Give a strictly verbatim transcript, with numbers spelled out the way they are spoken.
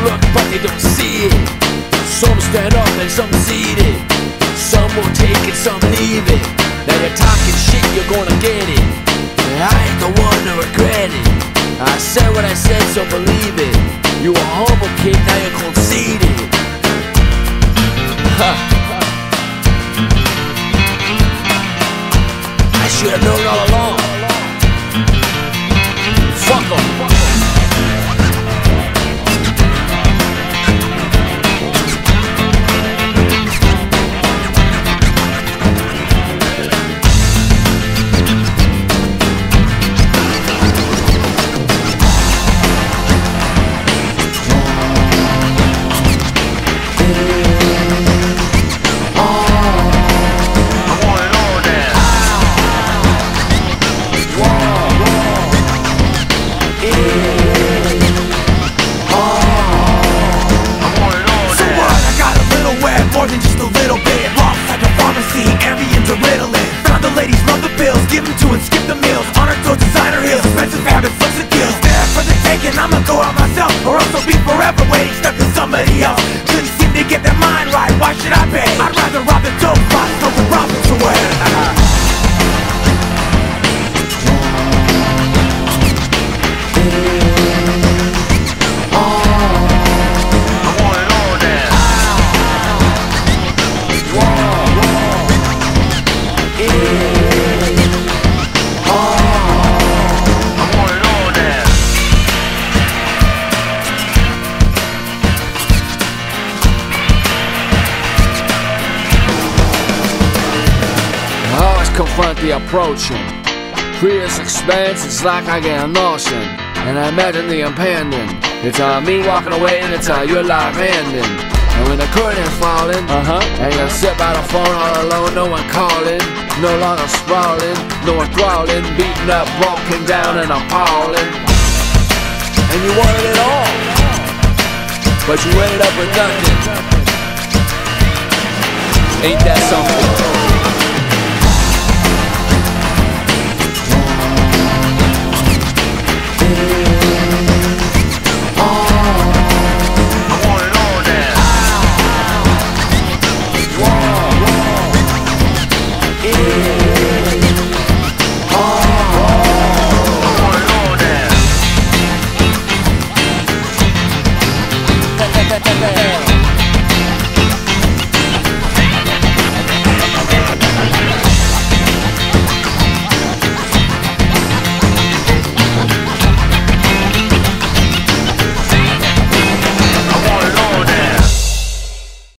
look, but they don't see it. Some stand up and some seed it. Some will take it, some leave it. Now you're talking shit, you're gonna get it. I ain't the one to regret it. I said what I said, so believe it. You a humble kid, now you're conceited. Huh. I should've known all along. Fuck 'em. Give them to and skip the meals. On her toes, designer heels. Expensive habits, looks and deals. There for the taking, I'ma go out myself, or else I'll be forever waiting, stuck to somebody else. Couldn't seem to get their mind right, why should I pay? I'd rather rob the dope spot, smoke the profits away. Confront the approaching. Previous expense, it's like I get a notion, and I imagine the impending. It's uh, me walking away and it's uh, your life ending. And when the curtain's falling, uh-huh, and you sit by the phone all alone, no one calling, no longer sprawling, no one crawling, beaten up, broken down and appalling. And you wanted it all, but you ended up with nothing. Ain't that something?